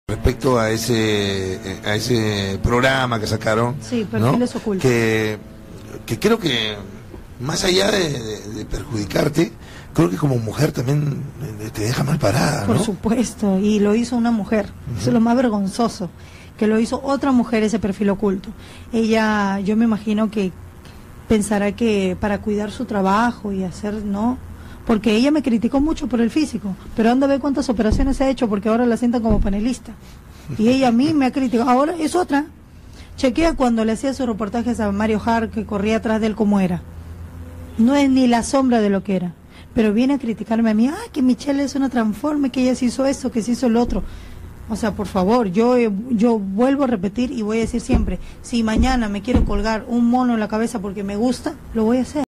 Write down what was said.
Respecto a ese programa que sacaron, sí, perfiles, ¿no?, ocultos, que creo que más allá de perjudicarte, creo que como mujer también te deja mal parada, ¿no? Por supuesto, y lo hizo una mujer. Eso es lo más vergonzoso, que lo hizo otra mujer, ese perfil oculto. Ella, yo me imagino que pensará que para cuidar su trabajo y hacer, ¿no? Porque ella me criticó mucho por el físico, pero anda a ver cuántas operaciones se ha hecho, porque ahora la sientan como panelista. Y ella a mí me ha criticado, ahora es otra. Chequea cuando le hacía sus reportajes a Mario Hart, que corría atrás de él como era. No es ni la sombra de lo que era. Pero viene a criticarme a mí, que Michelle es una transforme, que ella se hizo esto, que se hizo lo otro. O sea, por favor, yo vuelvo a repetir y voy a decir siempre, si mañana me quiero colgar un mono en la cabeza porque me gusta, lo voy a hacer.